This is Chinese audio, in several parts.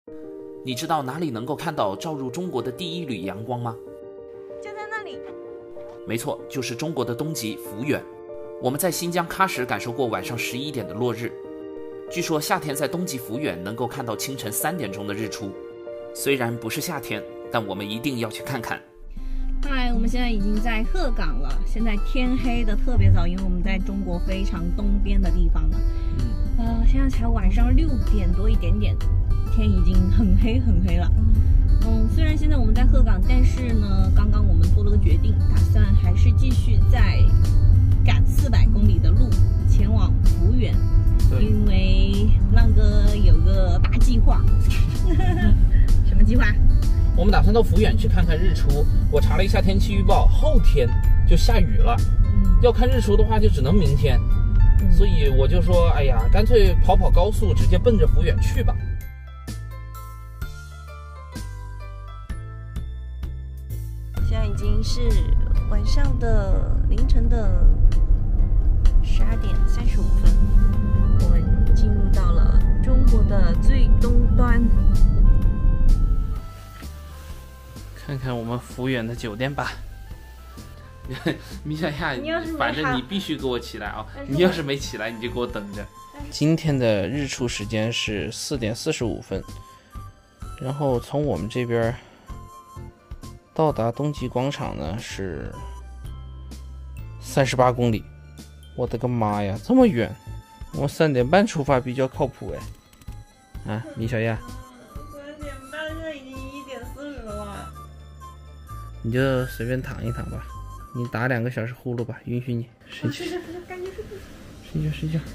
你知道哪里能够看到照入中国的第一缕阳光吗？ 就在那里。 没错，就是中国的东极抚远。我们在新疆喀什感受过晚上11点的落日。据说夏天在东极抚远能够看到清晨3点钟的日出。虽然不是夏天，但我们一定要去看看。 嗨，我们现在已经在鹤岗了。现在天黑的特别早，因为我们在中国非常东边的地方了。现在才晚上6点多一点点，天已经很黑很黑了。虽然现在我们在鹤岗，但是呢，刚刚我们做了个决定，打算还是继续再赶400公里的路前往抚远，因为浪哥有个大计划。什么计划？ 我们打算到抚远去看看日出。我查了一下天气预报，后天就下雨了。要看日出的话，就只能明天。所以我就说，哎呀，干脆跑高速，直接奔着抚远去吧。 现在已经是晚上的凌晨的12点35分，我们进入到了中国的最东端。 看看我们抚远的酒店吧。米小亚，反正你必须给我起来啊！你要是没起来，你就给我等着。今天的日出时间是4点45分，然后从我们这边到达东极广场呢是38公里。我的个妈呀，这么远！我3点半出发比较靠谱哎。啊，米小亚 3点半，现在已经1点40了。 你就随便躺一躺吧。你打2个小时呼噜吧，允许你睡觉。睡觉。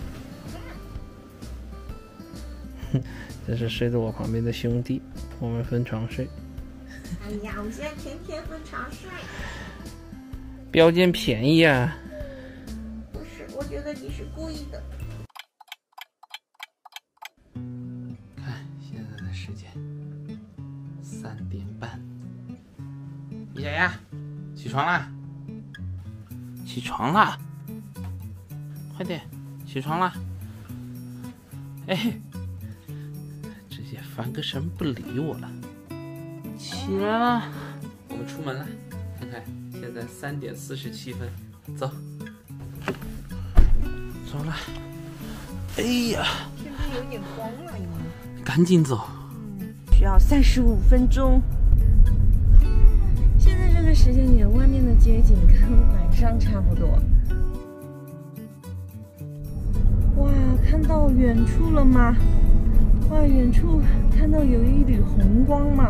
这是睡在我旁边的兄弟，我们分床睡。 哎呀，我们现在天天分床睡。 标间便宜啊！ 不是，我觉得你是故意的。 看现在的时间3点半。米小亚，起床啦！起床啦！快点，起床啦！哎，直接翻个身不理我了。起来啦！我们出门了，看看现在3点47分，走，走了。哎呀， 天边有点光了，有吗？ 赶紧走。 需要35分钟。现在这个时间点，外面的街景跟晚上差不多。哇，看到远处了吗？哇，远处看到有一缕红光吗？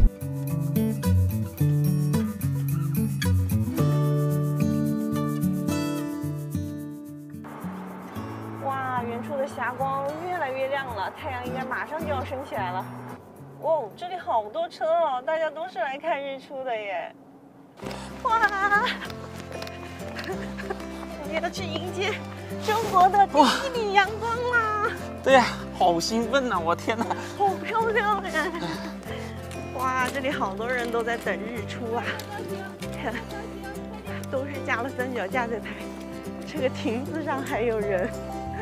哇，远处的霞光越来越亮了，太阳应该马上就要升起来了。哇，这里好多车哦，大家都是来看日出的耶！哇，我们要去迎接中国的第1缕阳光啦！ 对呀，好兴奋呐！我天哪， 好漂亮呀！哇，这里好多人都在等日出啊！看，都是架了3脚架在拍，这个亭子上还有人。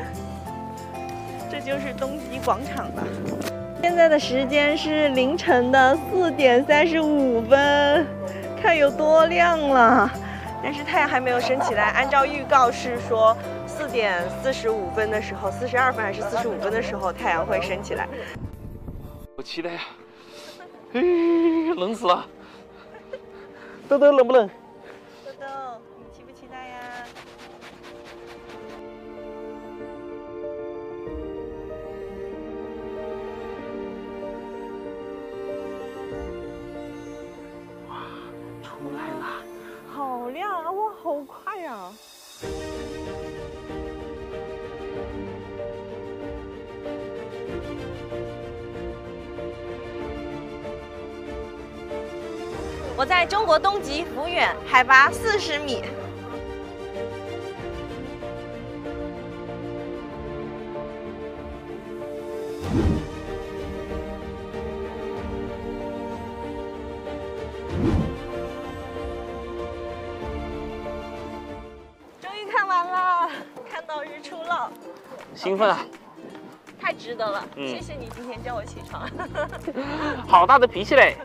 这就是东极广场吧。现在的时间是凌晨的4点35分，看有多亮了。但是太阳还没有升起来，按照预告是说4点45分的时候，42分还是45分的时候太阳会升起来。 我期待呀！冷死了。豆豆冷不冷？ 豆豆，你期不期待呀？ 出来了， 好亮啊！哇，好快呀！我在中国东极抚远，海拔40米。终于看完了，看到日出了， 兴奋啊！ 太值值得了。谢谢你今天叫我起床。 好大的脾气嘞！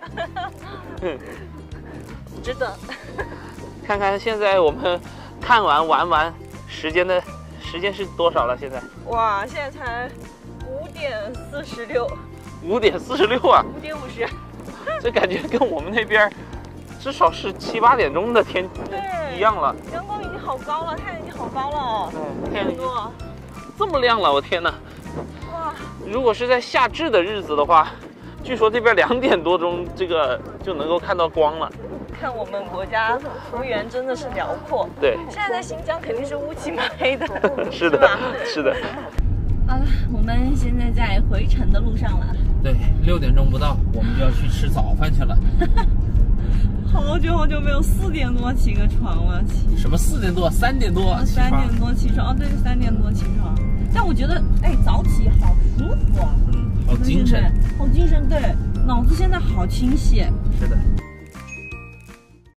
值得。 看看现在我们看完玩完，时间是多少了？现在？ 哇，现在才5:46。 5:46啊 ！5:50。 这感觉跟我们那边至少是7、8点钟的天一样了。 阳光已经好高了，太阳已经好高了。 天这么亮了，我天哪！ 哇！ 如果是在夏至的日子的话，据说这边2点多钟这个就能够看到光了。 看我们国家幅员真的是辽阔。 对。 现在在新疆肯定是乌漆嘛黑的。 是的，是的。 好了，我们现在在回程的路上了。 对，6点钟不到，我们就要去吃早饭去了。 好久没有4点多起个床了。 什么4点多？3点多 ？3点多起床。哦，对，3点多起床。但我觉得，早起好舒服啊。 好精神。 好精神，对，脑子现在好清晰。 是的。